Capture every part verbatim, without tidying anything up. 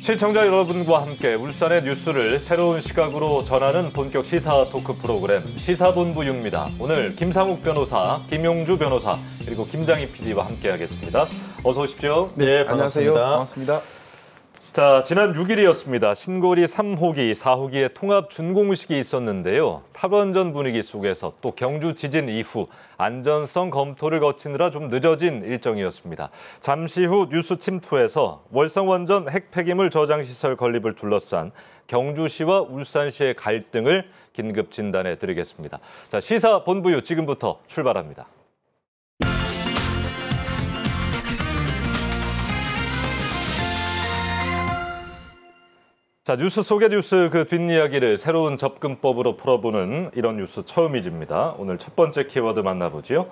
시청자 여러분과 함께 울산의 뉴스를 새로운 시각으로 전하는 본격 시사 토크 프로그램 시사본부유입니다. 오늘 김상욱 변호사, 김용주 변호사, 그리고 김장희 피디와 함께하겠습니다. 어서 오십시오. 네, 반갑습니다. 안녕하세요. 반갑습니다. 자, 지난 육 일이었습니다. 신고리 삼 호기, 사 호기의 통합 준공식이 있었는데요. 탈원전 분위기 속에서 또 경주 지진 이후 안전성 검토를 거치느라 좀 늦어진 일정이었습니다. 잠시 후 뉴스 침투에서 월성원전 핵 폐기물 저장시설 건립을 둘러싼 경주시와 울산시의 갈등을 긴급 진단해 드리겠습니다. 자, 시사본부유 지금부터 출발합니다. 자, 뉴스 속의 뉴스 그 뒷이야기를 새로운 접근법으로 풀어보는 이런 뉴스 처음이집니다. 오늘 첫 번째 키워드 만나보죠.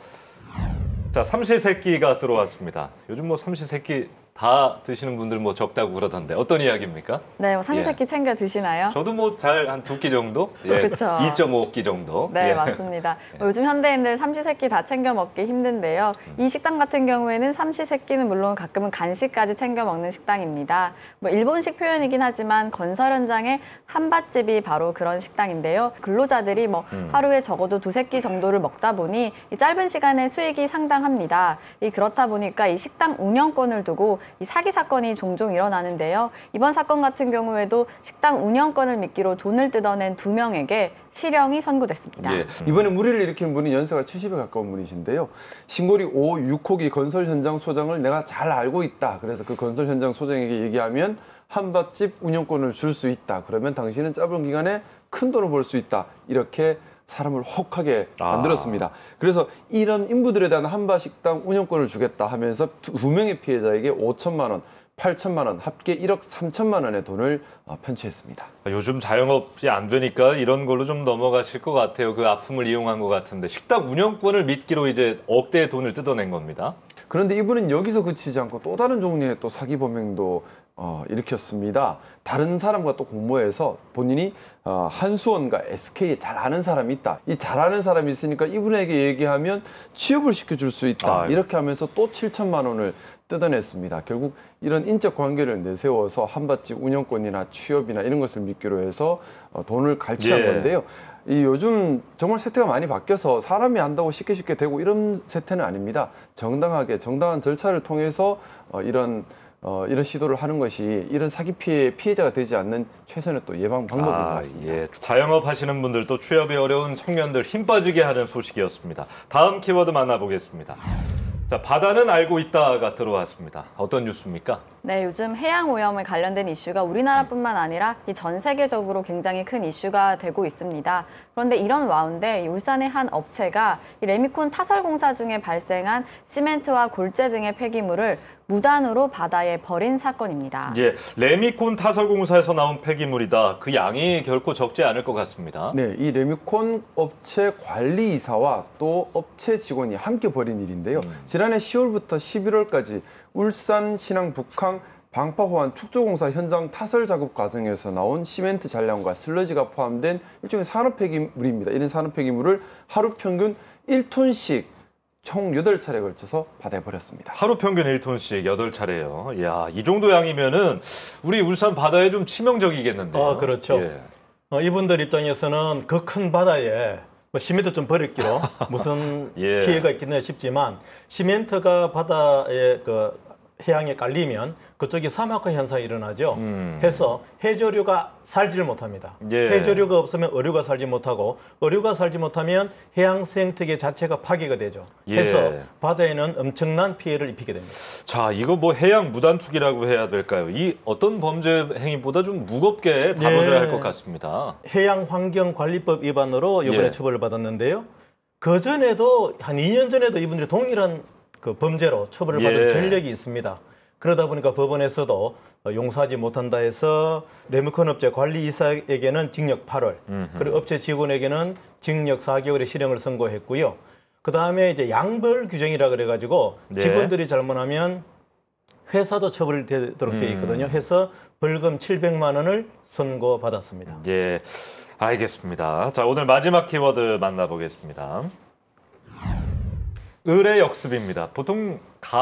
자, 삼시세끼가 들어왔습니다. 요즘 뭐 삼시세끼 다 드시는 분들 뭐 적다고 그러던데 어떤 이야기입니까? 네, 뭐 삼시세끼 예. 챙겨 드시나요? 저도 뭐 잘 한 두 끼 정도? 예. 그렇죠. 이 점 오 끼 정도. 네, 예. 맞습니다. 뭐 요즘 현대인들 삼시세끼 다 챙겨 먹기 힘든데요. 이 식당 같은 경우에는 삼시세끼는 물론 가끔은 간식까지 챙겨 먹는 식당입니다. 뭐 일본식 표현이긴 하지만 건설 현장의 한밭집이 바로 그런 식당인데요. 근로자들이 뭐 음. 하루에 적어도 두세 끼 정도를 먹다 보니 이 짧은 시간에 수익이 상당합니다. 이 그렇다 보니까 이 식당 운영권을 두고 이 사기 사건이 종종 일어나는데요. 이번 사건 같은 경우에도 식당 운영권을 미끼로 돈을 뜯어낸 두 명에게 실형이 선고됐습니다. 예. 이번에 무리를 일으킨 분이 연세가 칠십에 가까운 분이신데요. 신고리 오, 육 호기 건설 현장 소장을 내가 잘 알고 있다. 그래서 그 건설 현장 소장에게 얘기하면 한밭집 운영권을 줄 수 있다. 그러면 당신은 짧은 기간에 큰 돈을 벌 수 있다. 이렇게 사람을 혹하게 만들었습니다. 아. 그래서 이런 인부들에 대한 한밭식당 운영권을 주겠다 하면서 두 명의 피해자에게 오천만 원, 팔천만 원, 합계 일억 삼천만 원의 돈을 편취했습니다. 요즘 자영업이 안 되니까 이런 걸로 좀 넘어가실 것 같아요. 그 아픔을 이용한 것 같은데 식당 운영권을 미끼로 이제 억대의 돈을 뜯어낸 겁니다. 그런데 이분은 여기서 그치지 않고 또 다른 종류의 또 사기 범행도 어, 일으켰습니다. 다른 사람과 또 공모해서 본인이 어, 한수원과 에스케이에 잘 아는 사람이 있다. 이 잘 아는 사람이 있으니까 이분에게 얘기하면 취업을 시켜줄 수 있다. 아유. 이렇게 하면서 또 칠천만 원을 뜯어냈습니다. 결국 이런 인적 관계를 내세워서 한밭집 운영권이나 취업이나 이런 것을 미끼로 해서 어, 돈을 갈취한 예. 건데요. 이 요즘 정말 세태가 많이 바뀌어서 사람이 안다고 쉽게 쉽게 되고 이런 세태는 아닙니다. 정당하게 정당한 절차를 통해서 어, 이런 어, 이런 시도를 하는 것이 이런 사기 피해 피해자가 되지 않는 최선의 또 예방 방법인 아, 것 같습니다. 예. 자영업 하시는 분들 또 취업이 어려운 청년들 힘 빠지게 하는 소식이었습니다. 다음 키워드 만나보겠습니다. 자, 바다는 알고 있다가 들어왔습니다. 어떤 뉴스입니까? 네, 요즘 해양 오염에 관련된 이슈가 우리나라뿐만 아니라 이 전 세계적으로 굉장히 큰 이슈가 되고 있습니다. 그런데 이런 와운데 울산의 한 업체가 이 레미콘 타설 공사 중에 발생한 시멘트와 골재 등의 폐기물을 무단으로 바다에 버린 사건입니다. 예, 레미콘 타설 공사에서 나온 폐기물이다. 그 양이 결코 적지 않을 것 같습니다. 네, 이 레미콘 업체 관리이사와 또 업체 직원이 함께 벌인 일인데요. 음. 지난해 시월부터 십일월까지 울산 신항 북항 방파호안 축조공사 현장 타설 작업 과정에서 나온 시멘트 잔량과 슬러지가 포함된 일종의 산업 폐기물입니다. 이런 산업 폐기물을 하루 평균 일 톤씩 총 여덟 차례에 걸쳐서 바다에 버렸습니다. 하루 평균 일 톤씩 여덟 차례요. 이야, 이 정도 양이면은 우리 울산 바다에 좀 치명적이겠는데요. 아, 그렇죠. 예. 어, 이분들 입장에서는 그 큰 바다에 뭐 시멘트 좀 버렸기로 무슨 예. 피해가 있겠나 싶지만 시멘트가 바다에 그 해양에 깔리면 그쪽이 사막화 현상이 일어나죠. 음. 해서 해조류가 살지를 못합니다. 예. 해조류가 없으면 어류가 살지 못하고 어류가 살지 못하면 해양 생태계 자체가 파괴가 되죠. 예. 해서 바다에는 엄청난 피해를 입히게 됩니다. 자, 이거 뭐 해양 무단 투기라고 해야 될까요? 이 어떤 범죄 행위보다 좀 무겁게 다뤄져야 예. 할 것 같습니다. 해양환경관리법 위반으로 이번에 예. 처벌을 받았는데요. 그 전에도 한 이 년 전에도 이분들이 동일한 그 범죄로 처벌을 받은 예. 전력이 있습니다. 그러다 보니까 법원에서도 용서하지 못한다 해서 레미콘 업체 관리이사에게는 징역 팔 월, 음흠. 그리고 업체 직원에게는 징역 사 개월의 실형을 선고했고요. 그 다음에 이제 양벌 규정이라 그래가지고 네. 직원들이 잘못하면 회사도 처벌되도록 되어 있거든요. 해서 벌금 칠백만 원을 선고받았습니다. 예, 알겠습니다. 자, 오늘 마지막 키워드 만나보겠습니다. 의뢰 역습입니다. 보통 갑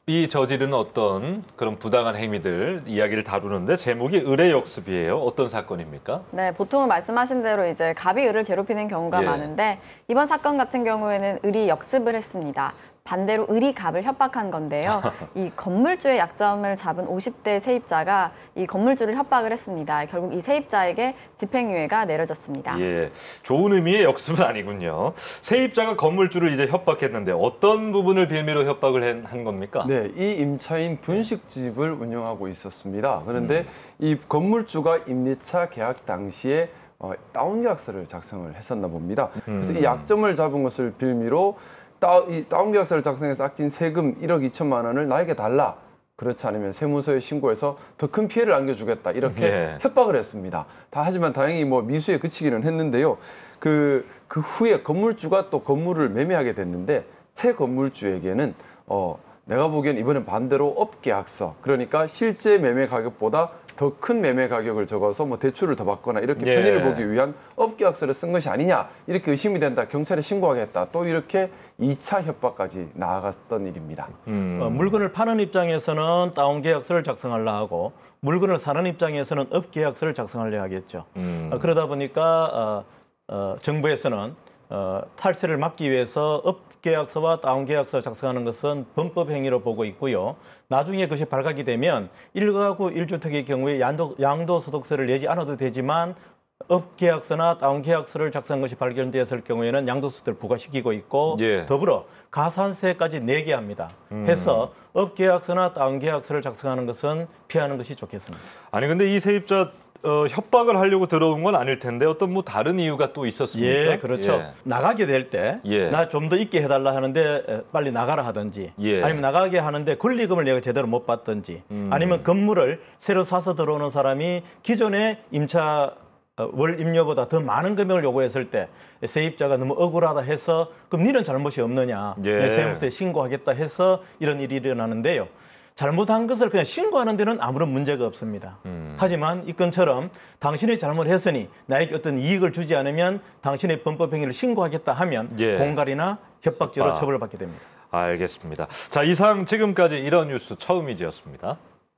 기업이 저지르는 어떤 그런 부당한 행위들 이야기를 다루는데 제목이 의뢰 역습이에요. 어떤 사건입니까? 네, 보통은 말씀하신 대로 이제 갑이 을을 괴롭히는 경우가 예. 많은데 이번 사건 같은 경우에는 을이 역습을 했습니다. 반대로 을이 갑을 협박한 건데요. 이 건물주의 약점을 잡은 오십 대 세입자가 이 건물주를 협박을 했습니다. 결국 이 세입자에게 집행유예가 내려졌습니다. 예, 좋은 의미의 역습은 아니군요. 세입자가 건물주를 이제 협박했는데 어떤 부분을 빌미로 협박을 한 겁니까? 네, 이 임차인 분식집을 운영하고 있었습니다. 그런데 음. 이 건물주가 임대차 계약 당시에 어, 다운 계약서를 작성을 했었나 봅니다. 그래서 음. 이 약점을 잡은 것을 빌미로 다운, 이 다운 계약서를 작성해서 아낀 세금 일억 이천만 원을 나에게 달라. 그렇지 않으면 세무서에 신고해서 더 큰 피해를 안겨주겠다. 이렇게 예. 협박을 했습니다. 다 하지만 다행히 뭐 미수에 그치기는 했는데요. 그, 그 후에 건물주가 또 건물을 매매하게 됐는데 새 건물주에게는 어, 내가 보기엔 이번엔 반대로 업계약서, 그러니까 실제 매매 가격보다 더 큰 매매 가격을 적어서 뭐 대출을 더 받거나 이렇게 예. 편의를 보기 위한 업계약서를 쓴 것이 아니냐, 이렇게 의심이 된다, 경찰에 신고하겠다, 또 이렇게 이 차 협박까지 나아갔던 일입니다. 음. 어, 물건을 파는 입장에서는 다운 계약서를 작성하려 하고 물건을 사는 입장에서는 업 계약서를 작성하려 하겠죠. 음. 어, 그러다 보니까 어, 어, 정부에서는 어, 탈세를 막기 위해서 업 계약서와 다운 계약서 작성하는 것은 범법 행위로 보고 있고요. 나중에 그것이 발각이 되면 일 가구 일 주택의 경우에 양도, 양도소득세를 내지 않아도 되지만 업 계약서나 다운 계약서를 작성한 것이 발견되었을 경우에는 양도소득세를 부과시키고 있고 예. 더불어 가산세까지 내게 합니다. 음. 해서 업 계약서나 다운 계약서를 작성하는 것은 피하는 것이 좋겠습니다. 아니 근데 이 세입자 어, 협박을 하려고 들어온 건 아닐 텐데 어떤 뭐 다른 이유가 또 있었습니까? 예, 그렇죠. 예. 나가게 될 때 나 좀 더 예. 있게 해달라 하는데 빨리 나가라 하든지 예. 아니면 나가게 하는데 권리금을 내가 제대로 못 받든지 음. 아니면 건물을 새로 사서 들어오는 사람이 기존의 임차 월 임료보다 더 많은 금액을 요구했을 때 세입자가 너무 억울하다 해서 그럼 니는 잘못이 없느냐, 예. 세무서에 신고하겠다 해서 이런 일이 일어나는데요. 잘못한 것을 그냥 신고하는 데는 아무런 문제가 없습니다. 음. 하지만 이 건처럼 당신이 잘못했으니 나에게 어떤 이익을 주지 않으면 당신의 범법 행위를 신고하겠다 하면 예. 공갈이나 협박죄로 아. 처벌을 받게 됩니다. 알겠습니다. 자, 이상 지금까지 이런 뉴스 처음이지였습니다.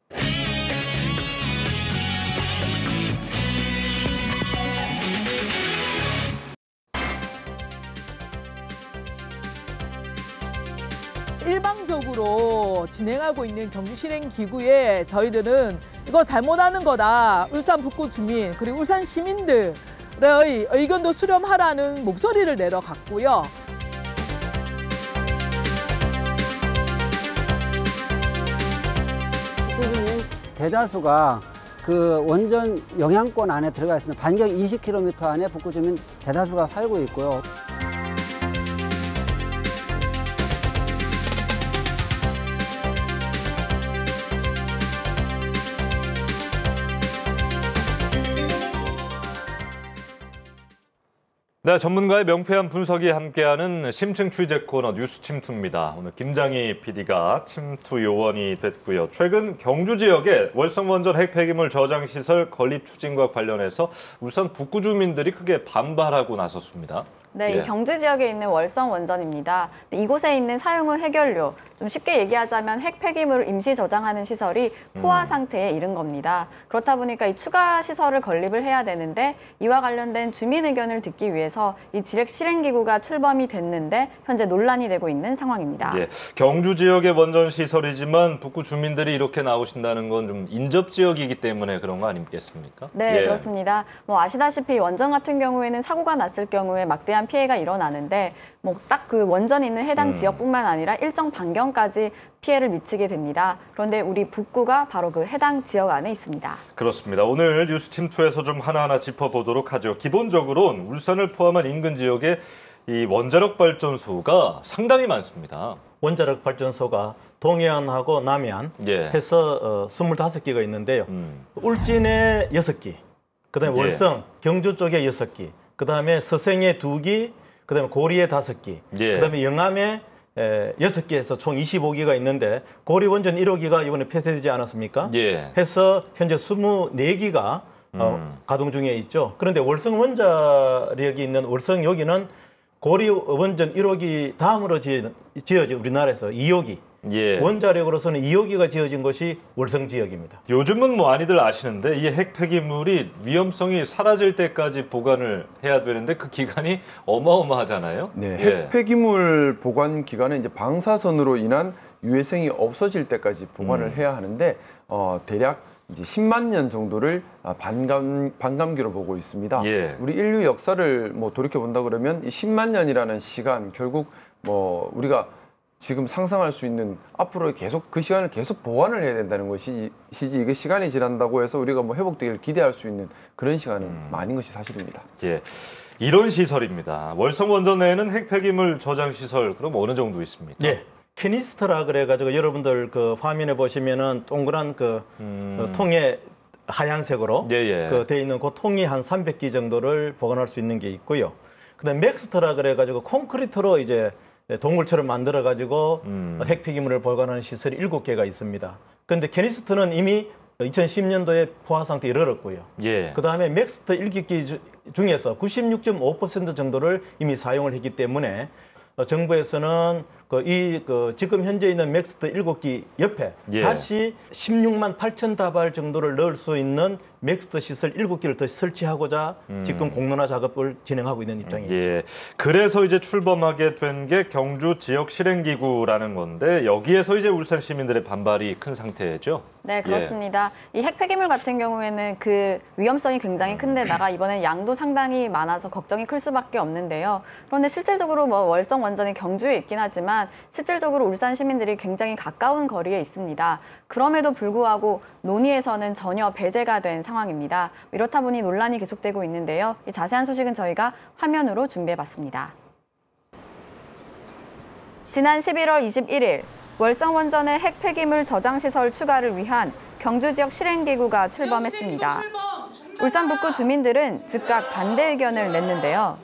일방적으로 진행하고 있는 경주 실행 기구에 저희들은 이거 잘못하는 거다. 울산 북구 주민 그리고 울산 시민들의 의견도 수렴하라는 목소리를 내려갔고요. 북구 주민 대다수가 그 원전 영향권 안에 들어가 있습니다. 반경 이십 킬로미터 안에 북구 주민 대다수가 살고 있고요. 네, 전문가의 명쾌한 분석이 함께하는 심층 취재 코너 뉴스 침투입니다. 오늘 김장희 피디가 침투 요원이 됐고요. 최근 경주 지역의 월성 원전 핵 폐기물 저장 시설 건립 추진과 관련해서 울산 북구 주민들이 크게 반발하고 나섰습니다. 네, 예. 이 경주 지역에 있는 월성 원전입니다. 이곳에 있는 사용후 해결료, 좀 쉽게 얘기하자면 핵 폐기물을 임시 저장하는 시설이 포화 음. 상태에 이른 겁니다. 그렇다 보니까 이 추가 시설을 건립을 해야 되는데 이와 관련된 주민 의견을 듣기 위해서 이 지역 실행기구가 출범이 됐는데 현재 논란이 되고 있는 상황입니다. 예, 경주 지역의 원전 시설이지만 북구 주민들이 이렇게 나오신다는 건 좀 인접 지역이기 때문에 그런 거 아니겠습니까? 네, 예. 그렇습니다. 뭐 아시다시피 원전 같은 경우에는 사고가 났을 경우에 막대한 피해가 일어나는데 뭐 딱 그 원전이 있는 해당 음. 지역뿐만 아니라 일정 반경까지 피해를 미치게 됩니다. 그런데 우리 북구가 바로 그 해당 지역 안에 있습니다. 그렇습니다. 오늘 뉴스 침투에서 좀 하나하나 짚어보도록 하죠. 기본적으로는 울산을 포함한 인근 지역에 이 원자력 발전소가 상당히 많습니다. 원자력 발전소가 동해안하고 남해안 예. 해서 어, 스물다섯 개가 있는데요. 음. 울진에 여섯 개, 그다음에 예. 월성, 경주 쪽에 여섯 개, 그다음에 서생에 두 개, 그다음에 고리에 다섯 개, 예. 그다음에 영암에 에, 여섯 개에서 총 이십오 개가 있는데 고리 원전 일 호기가 이번에 폐쇄되지 않았습니까? 예. 해서 현재 이십사 개가 어, 음. 가동 중에 있죠. 그런데 월성 원자력이 있는 월성 여기는 고리 원전 일 호기 다음으로 지어진, 지어진 우리나라에서 이 호기. 예. 원자력으로서는 이 호기가 지어진 것이 월성 지역입니다. 요즘은 뭐 많이들 아시는데 이 핵 폐기물이 위험성이 사라질 때까지 보관을 해야 되는데 그 기간이 어마어마하잖아요. 네, 예. 핵 폐기물 보관 기간은 이제 방사선으로 인한 유해성이 없어질 때까지 보관을 음. 해야 하는데 어, 대략 이제 십만 년 정도를 반감 반감기로 보고 있습니다. 예. 우리 인류 역사를 뭐 돌이켜 본다 그러면 이 십만 년이라는 시간 결국 뭐 우리가 지금 상상할 수 있는 앞으로 계속 그 시간을 계속 보완을 해야 된다는 것이지 이게 시간이 지난다고 해서 우리가 뭐 회복되기를 기대할 수 있는 그런 시간은 음. 아닌 것이 사실입니다. 예. 이런 시설입니다. 월성 원전 내에는 핵 폐기물 저장 시설 그럼 어느 정도 있습니까? 예. 캐니스터라 그래가지고 여러분들 그 화면에 보시면은 동그란 그 음. 어, 통에 하얀색으로 예, 예. 그 돼 있는 그 통이 한 삼백 기 정도를 보관할 수 있는 게 있고요. 그다음 맥스터라 그래가지고 콘크리트로 이제 동굴처럼 만들어가지고 음. 핵 폐기물을 보관하는 시설이 일곱 개가 있습니다. 그런데 캐니스터는 이미 이천십 년도에 포화 상태에 이르렀고요. 예. 그다음에 맥스터 일곱 기 중에서 구십육 점 오 퍼센트 정도를 이미 사용을 했기 때문에 어, 정부에서는 그 이 그 지금 현재 있는 맥스터 일곱 기 옆에 예. 다시 십육만 팔천 다발 정도를 넣을 수 있는 맥스터 시설 일곱 기를 더 설치하고자 음. 지금 공론화 작업을 진행하고 있는 입장입니다. 예. 그래서 이제 출범하게 된 게 경주 지역 실행기구라는 건데 여기에서 이제 울산 시민들의 반발이 큰 상태죠. 네, 그렇습니다. 예. 이 핵폐기물 같은 경우에는 그 위험성이 굉장히 큰데다가 이번엔 양도 상당히 많아서 걱정이 클 수밖에 없는데요. 그런데 실질적으로 뭐 월성 원전이 경주에 있긴 하지만 실질적으로 울산 시민들이 굉장히 가까운 거리에 있습니다. 그럼에도 불구하고 논의에서는 전혀 배제가 된 상황입니다. 이렇다 보니 논란이 계속되고 있는데요. 이 자세한 소식은 저희가 화면으로 준비해봤습니다. 지난 십일월 이십일일 월성 원전의 핵 폐기물 저장 시설 추가를 위한 경주 지역 실행기구가 출범했습니다. 울산 북구 주민들은 즉각 반대 의견을 냈는데요.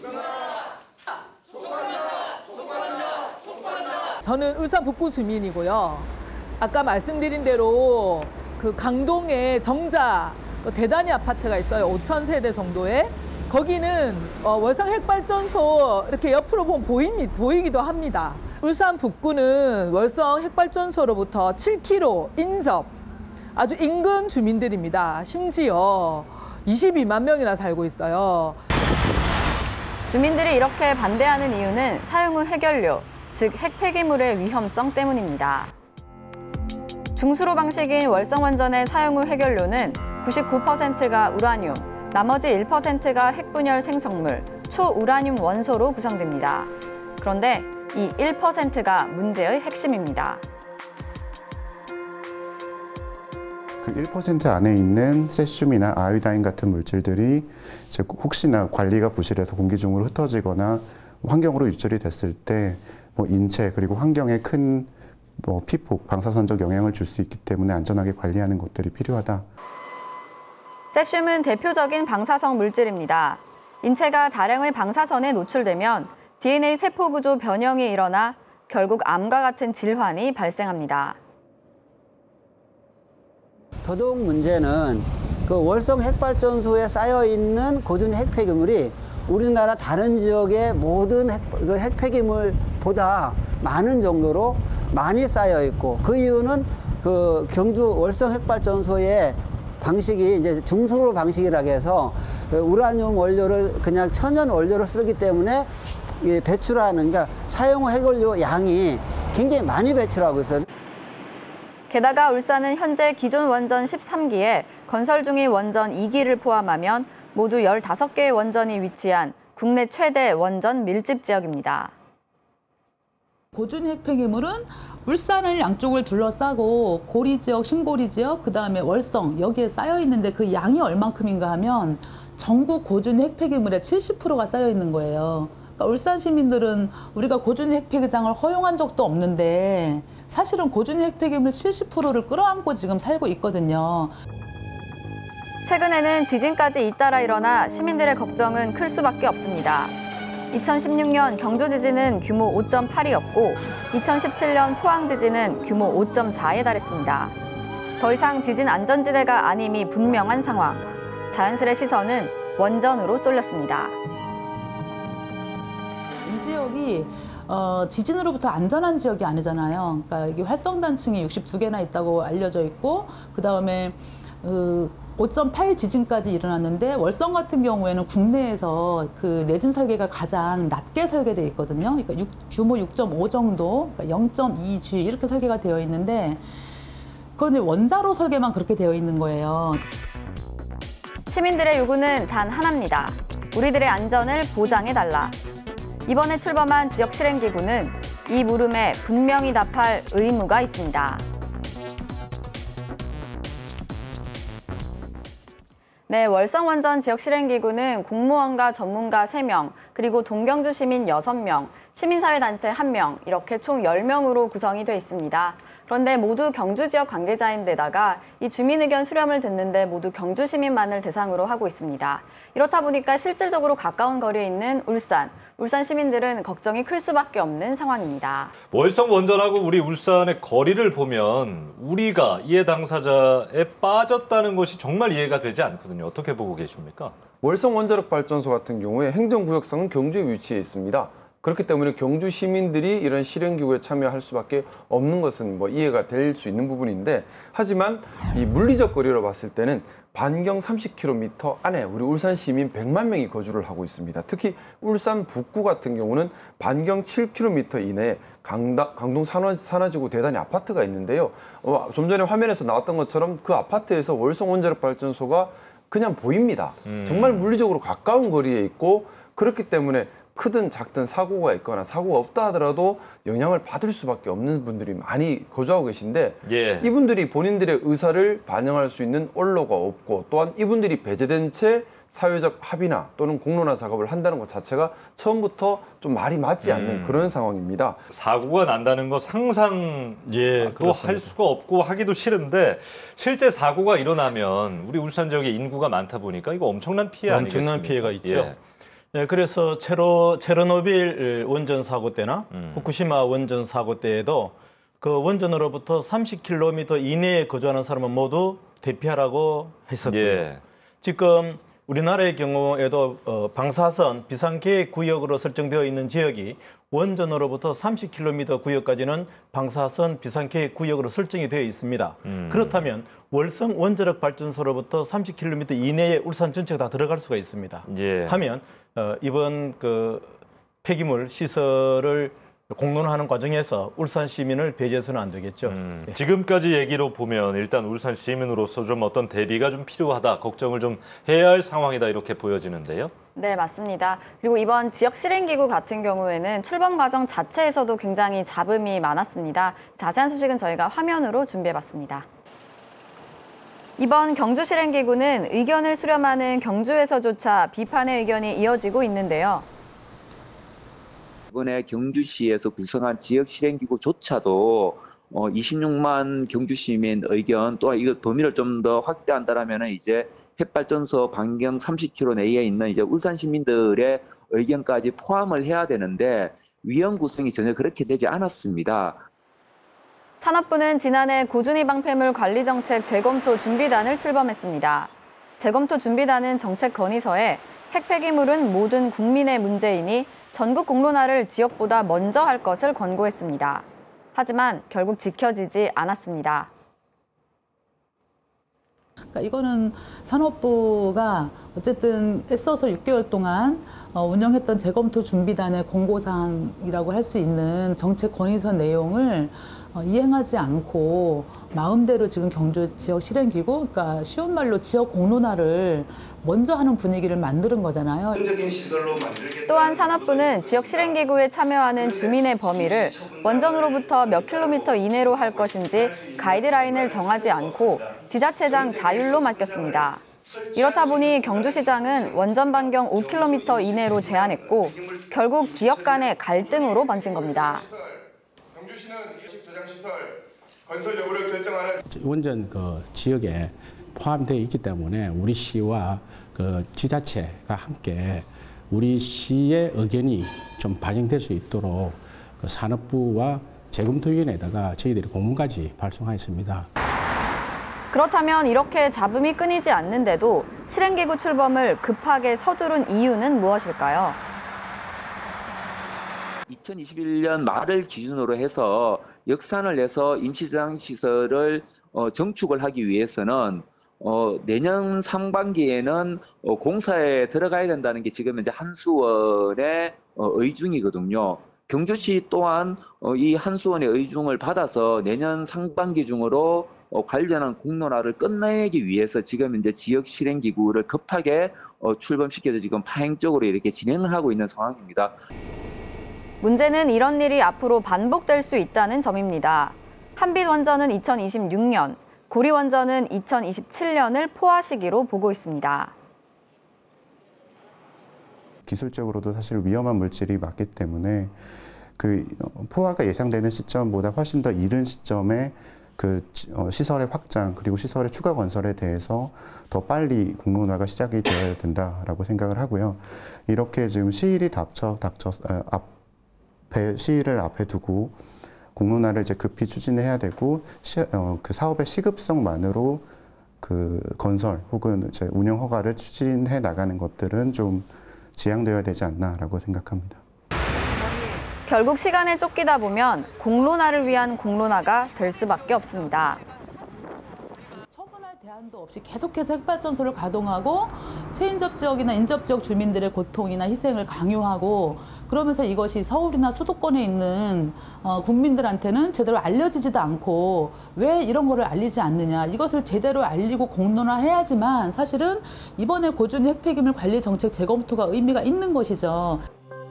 저는 울산 북구 주민이고요. 아까 말씀드린 대로 그 강동에 정자 대단위 아파트가 있어요. 오천 세대 정도의. 거기는 어, 월성 핵발전소 이렇게 옆으로 보면 보이, 보이기도 합니다. 울산 북구는 월성 핵발전소로부터 칠 킬로미터 인접, 아주 인근 주민들입니다. 심지어 이십이만 명이나 살고 있어요. 주민들이 이렇게 반대하는 이유는 사용 후 해결료, 즉 핵폐기물의 위험성 때문입니다. 중수로 방식인 월성 원전의 사용 후 해결료는 구십구 퍼센트가 우라늄, 나머지 일 퍼센트가 핵분열 생성물, 초우라늄 원소로 구성됩니다. 그런데 이 일 퍼센트가 문제의 핵심입니다. 그 일 퍼센트 안에 있는 세슘이나 아이오다인 같은 물질들이 혹시나 관리가 부실해서 공기 중으로 흩어지거나 환경으로 유출이 됐을 때 뭐 인체 그리고 환경에 큰 뭐 피폭, 방사선적 영향을 줄 수 있기 때문에 안전하게 관리하는 것들이 필요하다. 세슘은 대표적인 방사성 물질입니다. 인체가 다량의 방사선에 노출되면 디엔에이 세포 구조 변형이 일어나 결국 암과 같은 질환이 발생합니다. 더더욱 문제는 그 월성 핵발전소에 쌓여 있는 고준 핵폐기물이 우리나라 다른 지역의 모든 핵, 그 핵폐기물보다 많은 정도로 많이 쌓여 있고, 그 이유는 그 경주 월성 핵발전소의 방식이 이제 중수로 방식이라고 해서 우라늄 원료를 그냥 천연 원료를 쓰기 때문에 배출하는, 그러니까 사용 해결료 양이 굉장히 많이 배출하고 있어요. 게다가 울산은 현재 기존 원전 십삼 기에 건설 중인 원전 이 기를 포함하면 모두 열다섯 개의 원전이 위치한 국내 최대 원전 밀집 지역입니다. 고준 핵폐기물은 울산을 양쪽을 둘러싸고 고리 지역, 신고리 지역, 그다음에 월성 여기에 쌓여 있는데 그 양이 얼만큼인가 하면 전국 고준 핵폐기물의 칠십 퍼센트가 쌓여 있는 거예요. 그러니까 울산 시민들은 우리가 고준 핵폐기장을 허용한 적도 없는데 사실은 고준 핵폐기물 칠십 퍼센트를 끌어안고 지금 살고 있거든요. 최근에는 지진까지 잇따라 일어나 시민들의 걱정은 클 수밖에 없습니다. 이천십육 년 경주 지진은 규모 오 점 팔이었고 이천십칠 년 포항 지진은 규모 오 점 사에 달했습니다. 더 이상 지진 안전지대가 아님이 분명한 상황. 자연스레 시선은 원전으로 쏠렸습니다. 이 지역이 어, 지진으로부터 안전한 지역이 아니잖아요. 그러니까 이게 활성단층이 육십두 개나 있다고 알려져 있고, 그 다음에 그 오 점 팔 지진까지 일어났는데, 월성 같은 경우에는 국내에서 그 내진 설계가 가장 낮게 설계되어 있거든요. 그러니까 육, 규모 육 점 오 정도, 그러니까 영 점 이 지 이렇게 설계가 되어 있는데, 그런데 원자로 설계만 그렇게 되어 있는 거예요. 시민들의 요구는 단 하나입니다. 우리들의 안전을 보장해달라. 이번에 출범한 지역 실행기구는 이 물음에 분명히 답할 의무가 있습니다. 네, 월성원전 지역실행기구는 공무원과 전문가 세 명, 그리고 동경주 시민 여섯 명, 시민사회단체 한 명, 이렇게 총 열 명으로 구성이 돼 있습니다. 그런데 모두 경주 지역 관계자인데다가 이 주민 의견 수렴을 듣는데 모두 경주 시민만을 대상으로 하고 있습니다. 이렇다 보니까 실질적으로 가까운 거리에 있는 울산, 울산 시민들은 걱정이 클 수밖에 없는 상황입니다. 월성 원전하고 우리 울산의 거리를 보면 우리가 이해 당사자에 빠졌다는 것이 정말 이해가 되지 않거든요. 어떻게 보고 계십니까? 월성 원자력 발전소 같은 경우에 행정구역상은 경주에 위치해 있습니다. 그렇기 때문에 경주 시민들이 이런 실행기구에 참여할 수밖에 없는 것은 뭐 이해가 될 수 있는 부분인데, 하지만 이 물리적 거리로 봤을 때는 반경 삼십 킬로미터 안에 우리 울산 시민 백만 명이 거주를 하고 있습니다. 특히 울산 북구 같은 경우는 반경 칠 킬로미터 이내에 강다, 강동 산화, 산화지구 대단히 아파트가 있는데요. 어, 좀 전에 화면에서 나왔던 것처럼 그 아파트에서 월성 원자력 발전소가 그냥 보입니다. 음. 정말 물리적으로 가까운 거리에 있고, 그렇기 때문에 크든 작든 사고가 있거나 사고가 없다 하더라도 영향을 받을 수밖에 없는 분들이 많이 거주하고 계신데, 예. 이분들이 본인들의 의사를 반영할 수 있는 언로가 없고, 또한 이분들이 배제된 채 사회적 합의나 또는 공론화 작업을 한다는 것 자체가 처음부터 좀 말이 맞지 않는 음. 그런 상황입니다. 사고가 난다는 거 상상도 예, 할 수가 없고 하기도 싫은데, 실제 사고가 일어나면 우리 울산 지역에 인구가 많다 보니까 이거 엄청난 피해 아니겠습니까? 엄청난 피해가 있죠. 예. 네, 그래서 체로, 체르노빌 원전 사고 때나 음. 후쿠시마 원전 사고 때에도 그 원전으로부터 삼십 킬로미터 이내에 거주하는 사람은 모두 대피하라고 했었고요. 예. 지금 우리나라의 경우에도 어, 방사선 비상계획구역으로 설정되어 있는 지역이 원전으로부터 삼십 킬로미터 구역까지는 방사선 비상계획구역으로 설정이 되어 있습니다. 음. 그렇다면 월성 원자력 발전소로부터 삼십 킬로미터 이내에 울산 전체가 다 들어갈 수가 있습니다. 예. 하면 어, 이번 그 폐기물 시설을 공론화하는 과정에서 울산 시민을 배제해서는 안 되겠죠. 음, 예. 지금까지 얘기로 보면 일단 울산 시민으로서 좀 어떤 대비가 좀 필요하다, 걱정을 좀 해야 할 상황이다, 이렇게 보여지는데요. 네, 맞습니다. 그리고 이번 지역 실행기구 같은 경우에는 출범 과정 자체에서도 굉장히 잡음이 많았습니다. 자세한 소식은 저희가 화면으로 준비해봤습니다. 이번 경주 실행기구는 의견을 수렴하는 경주에서조차 비판의 의견이 이어지고 있는데요. 이번에 경주시에서 구성한 지역 실행기구조차도 어, 이십육만 경주 시민 의견, 또한 이거 범위를 좀 더 확대한다라면 이제 핵발전소 반경 삼십 킬로미터 내에 있는 이제 울산 시민들의 의견까지 포함을 해야 되는데, 위원 구성이 전혀 그렇게 되지 않았습니다. 산업부는 지난해 고준위 방패물 관리 정책 재검토 준비단을 출범했습니다. 재검토 준비단은 정책 건의서에 핵 폐기물은 모든 국민의 문제이니 전국 공론화를 지역보다 먼저 할 것을 권고했습니다. 하지만 결국 지켜지지 않았습니다. 그러니까 이거는 산업부가 어쨌든 애써서 육 개월 동안 운영했던 재검토 준비단의 공고사항이라고 할 수 있는 정책 건의서 내용을 이행하지 않고 마음대로 지금 경주 지역 실행기구, 그러니까 쉬운 말로 지역 공론화를 먼저 하는 분위기를 만드는 거잖아요. 또한 산업부는 지역 실행기구에 참여하는 주민의 범위를 원전으로부터 몇 킬로미터 이내로 할 것인지 가이드라인을 정하지 않고 지자체장 자율로 맡겼습니다. 이렇다 보니 경주시장은 원전 반경 오 킬로미터 이내로 제한했고, 결국 지역 간의 갈등으로 번진 겁니다. 경주시는 저장시설 건설 여부를 결정하는 원전 그 지역에 포함되어 있기 때문에 우리 시와 그 지자체가 함께 우리 시의 의견이 좀 반영될 수 있도록 그 산업부와 재검토위원회에다가 저희들이 공문까지 발송하였습니다. 그렇다면 이렇게 잡음이 끊이지 않는데도 실행기구 출범을 급하게 서두른 이유는 무엇일까요? 이천이십일 년 말을 기준으로 해서 역산을 내서 임시저장시설을 어, 정축을 하기 위해서는 어, 내년 상반기에는 어, 공사에 들어가야 된다는 게 지금 이제 한수원의 어, 의중이거든요. 경주시 또한 어, 이 한수원의 의중을 받아서 내년 상반기 중으로 어, 관련한 공론화를 끝내기 위해서 지금 이제 지역 실행 기구를 급하게 어, 출범시켜서 지금 파행적으로 이렇게 진행을 하고 있는 상황입니다. 문제는 이런 일이 앞으로 반복될 수 있다는 점입니다. 한빛원전은 이천이십육 년, 고리원전은 이천이십칠 년을 포화 시기로 보고 있습니다. 기술적으로도 사실 위험한 물질이 맞기 때문에 그 포화가 예상되는 시점보다 훨씬 더 이른 시점에 그 시설의 확장 그리고 시설의 추가 건설에 대해서 더 빨리 공론화가 시작이 되어야 된다라고 생각을 하고요. 이렇게 지금 시일이 닥쳐 닥쳐 앞에 시일을 앞에 두고 공론화를 이제 급히 추진해야 되고 시, 어, 그 사업의 시급성만으로 그 건설 혹은 이제 운영 허가를 추진해 나가는 것들은 좀 지양되어야 되지 않나라고 생각합니다. 결국 시간에 쫓기다 보면 공론화를 위한 공론화가 될 수밖에 없습니다. 처분할 대안도 없이 계속해서 핵발전소를 가동하고 최인접 지역이나 인접 지역 주민들의 고통이나 희생을 강요하고 그러면서 이것이 서울이나 수도권에 있는 어, 국민들한테는 제대로 알려지지도 않고 왜 이런 거를 알리지 않느냐. 이것을 제대로 알리고 공론화해야지만 사실은 이번에 고준위 핵폐기물 관리 정책 재검토가 의미가 있는 것이죠.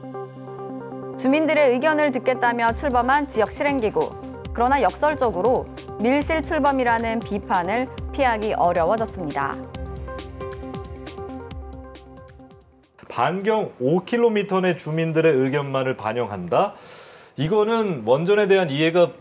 주민들의 의견을 듣겠다며 출범한 지역 실행기구. 그러나 역설적으로 밀실 출범이라는 비판을 피하기 어려워졌습니다. 반경 오 킬로미터 내 주민들의 의견만을 반영한다? 이거는 원전에 대한 이해가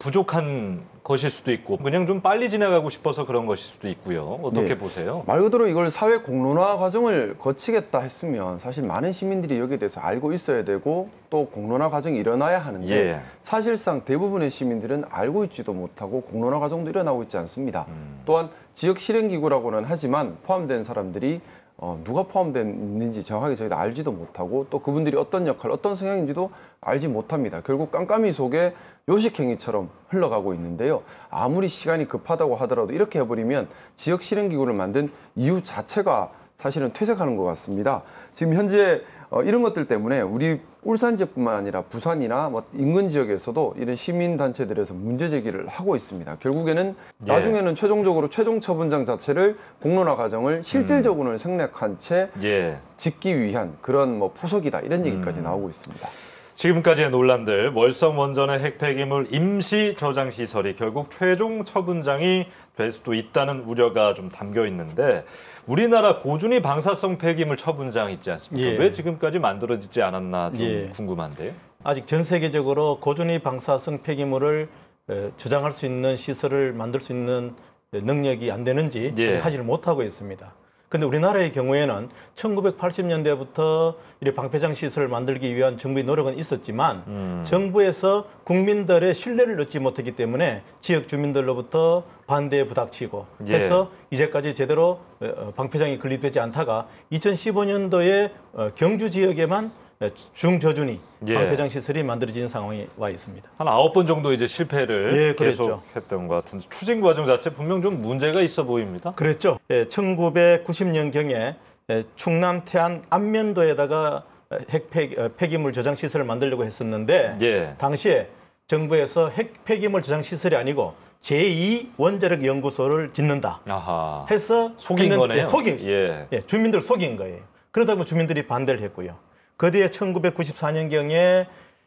부족한 것일 수도 있고 그냥 좀 빨리 지나가고 싶어서 그런 것일 수도 있고요. 어떻게 네. 보세요? 말 그대로 이걸 사회 공론화 과정을 거치겠다 했으면 사실 많은 시민들이 여기에 대해서 알고 있어야 되고 또 공론화 과정이 일어나야 하는데 예. 사실상 대부분의 시민들은 알고 있지도 못하고 공론화 과정도 일어나고 있지 않습니다. 음. 또한 지역 실행기구라고는 하지만 포함된 사람들이 어, 누가 포함되어 있는지 정확하게 저희도 알지도 못하고 또 그분들이 어떤 역할, 어떤 성향인지도 알지 못합니다. 결국 깜깜이 속에 요식행위처럼 흘러가고 있는데요. 아무리 시간이 급하다고 하더라도 이렇게 해버리면 지역 실행기구를 만든 이유 자체가 사실은 퇴색하는 것 같습니다. 지금 현재 어, 이런 것들 때문에 우리 울산 지역뿐만 아니라 부산이나 뭐 인근 지역에서도 이런 시민단체들에서 문제 제기를 하고 있습니다. 결국에는 예. 나중에는 최종적으로 최종 처분장 자체를 공론화 과정을 실질적으로는 음. 생략한 채 예. 짓기 위한 그런 뭐 포석이다 이런 얘기까지 음. 나오고 있습니다. 지금까지의 논란들, 월성 원전의 핵폐기물 임시 저장 시설이 결국 최종 처분장이 될 수도 있다는 우려가 좀 담겨 있는데 우리나라 고준위 방사성 폐기물 처분장 있지 않습니까? 예. 왜 지금까지 만들어지지 않았나 좀 예. 궁금한데요. 아직 전 세계적으로 고준위 방사성 폐기물을 저장할 수 있는 시설을 만들 수 있는 능력이 안 되는지 예. 아직 하지를 못하고 있습니다. 근데 우리나라의 경우에는 천구백팔십 년대부터 이 방패장 시설을 만들기 위한 정부의 노력은 있었지만 음. 정부에서 국민들의 신뢰를 얻지 못했기 때문에 지역 주민들로부터 반대에 부닥치고 예. 해서 이제까지 제대로 방패장이 건립되지 않다가 이천십오 년도에 경주 지역에만 중저준위 예. 방패장 시설이 만들어진 상황에 와 있습니다. 한 아홉 번 정도 이제 실패를 예, 계속했던 것 같은데 추진 과정 자체 분명 좀 문제가 있어 보입니다. 그랬죠. 예, 천구백구십 년경에 충남 태안 안면도에다가 핵 폐기물 저장 시설을 만들려고 했었는데 예. 당시에 정부에서 핵 폐기물 저장 시설이 아니고 제이 원자력 연구소를 짓는다 아하. 해서 속인 했는, 거네요. 예, 속인 예. 예, 주민들 속인 거예요. 그러다 보면 주민들이 반대를 했고요. 그 뒤에 천구백구십사 년경에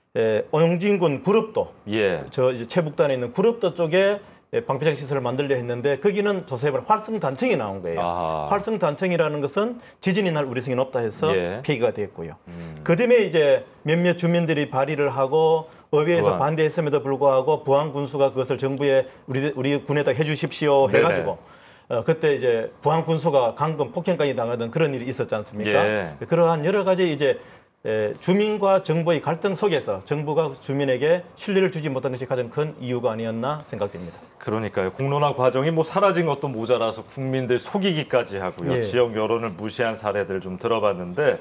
오영진군 구럽도, 예. 저 이제 최북단에 있는 구럽도 쪽에 방패장 시설을 만들려 했는데 거기는 조사해보면 활성단청이 나온 거예요. 아하. 활성단청이라는 것은 지진이 날 우려성이 높다 해서 예. 폐기가 됐고요. 음. 그 다음에 이제 몇몇 주민들이 발의를 하고 의회에서 부안. 반대했음에도 불구하고 부안군수가 그것을 정부에 우리 우리 군에다 해주십시오 해가지고. 어, 그때 이제 부안 군수가 강금 폭행까지 당하던 그런 일이 있었지 않습니까? 예. 그러한 여러 가지 이제 에, 주민과 정부의 갈등 속에서 정부가 주민에게 신뢰를 주지 못한 것이 가장 큰 이유가 아니었나 생각됩니다. 그러니까요. 공론화 과정이 뭐 사라진 것도 모자라서 국민들 속이기까지 하고요. 예. 지역 여론을 무시한 사례들 좀 들어봤는데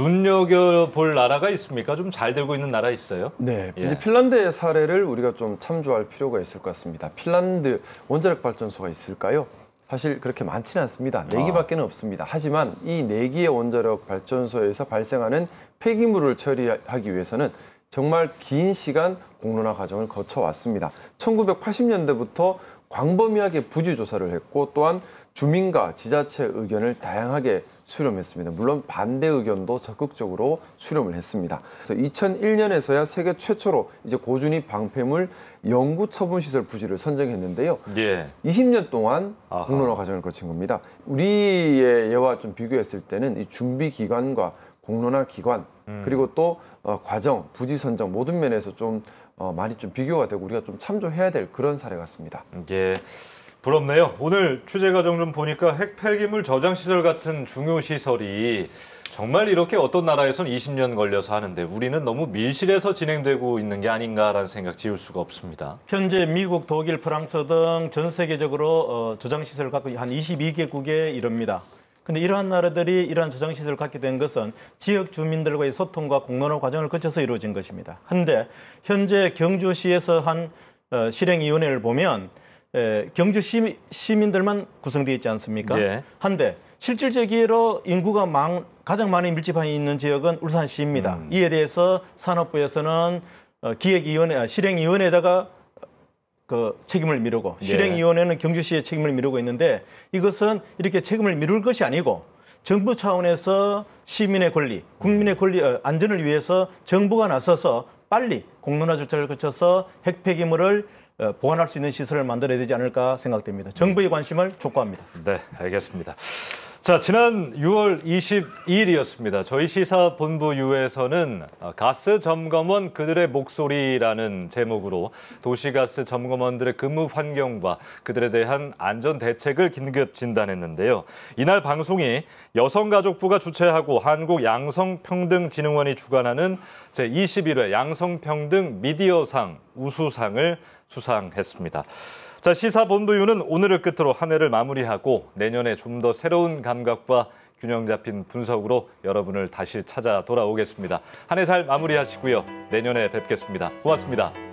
눈여겨볼 나라가 있습니까? 좀 잘 되고 있는 나라 있어요? 네, 예. 이제 핀란드의 사례를 우리가 좀 참조할 필요가 있을 것 같습니다. 핀란드 원자력 발전소가 있을까요? 사실 그렇게 많지는 않습니다. 네 기밖에는 없습니다. 하지만 이 네 기의 원자력 발전소에서 발생하는 폐기물을 처리하기 위해서는 정말 긴 시간 공론화 과정을 거쳐왔습니다. 천구백팔십 년대부터 광범위하게 부지 조사를 했고 또한 주민과 지자체 의견을 다양하게 수렴했습니다. 물론 반대 의견도 적극적으로 수렴을 했습니다. 그래서 이천일 년에서야 세계 최초로 이제 고준위 방패물 영구 처분 시설 부지를 선정했는데요. 예. 이십 년 동안 아하. 공론화 과정을 거친 겁니다. 우리의 예와 좀 비교했을 때는 이 준비 기관과 공론화 기관 음. 그리고 또 어, 과정, 부지 선정 모든 면에서 좀 어, 많이 좀 비교가 되고 우리가 좀 참조해야 될 그런 사례 같습니다. 예. 부럽네요. 오늘 취재 과정 좀 보니까 핵 폐기물 저장 시설 같은 중요 시설이 정말 이렇게 어떤 나라에서는 이십 년 걸려서 하는데 우리는 너무 밀실에서 진행되고 있는 게 아닌가라는 생각 지울 수가 없습니다. 현재 미국, 독일, 프랑스 등 전 세계적으로 어, 저장 시설을 갖고 한 이십이 개국에 이릅니다. 근데 이러한 나라들이 이러한 저장 시설을 갖게 된 것은 지역 주민들과의 소통과 공론화 과정을 거쳐서 이루어진 것입니다. 한데 현재 경주시에서 한 어, 실행위원회를 보면 에, 경주 시, 시민들만 구성되어 있지 않습니까? 예. 한데 실질적으로 인구가 많, 가장 많이 밀집해 있는 지역은 울산시입니다. 음. 이에 대해서 산업부에서는 어, 기획위원회, 실행위원회에다가 그 책임을 미루고 예. 실행위원회는 경주시의 책임을 미루고 있는데 이것은 이렇게 책임을 미룰 것이 아니고 정부 차원에서 시민의 권리, 국민의 권리, 어, 안전을 위해서 정부가 나서서 빨리 공론화 절차를 거쳐서 핵 폐기물을 어, 보관할 수 있는 시설을 만들어야 되지 않을까 생각됩니다. 정부의 관심을 촉구합니다. 네, 알겠습니다. 자, 지난 유월 이십이일이었습니다. 저희 시사본부유에서는 가스 점검원 그들의 목소리라는 제목으로 도시가스 점검원들의 근무 환경과 그들에 대한 안전 대책을 긴급 진단했는데요. 이날 방송이 여성가족부가 주최하고 한국양성평등진흥원이 주관하는 제이십일 회 양성평등 미디어상 우수상을 수상했습니다. 자, 시사본부유는 오늘을 끝으로 한 해를 마무리하고 내년에 좀 더 새로운 감각과 균형 잡힌 분석으로 여러분을 다시 찾아 돌아오겠습니다. 한 해 잘 마무리하시고요. 내년에 뵙겠습니다. 고맙습니다.